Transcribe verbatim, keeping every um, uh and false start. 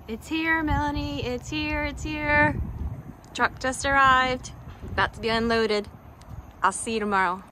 It's here, Melanie. It's here. It's here. Truck just arrived. About to be unloaded. I'll see you tomorrow.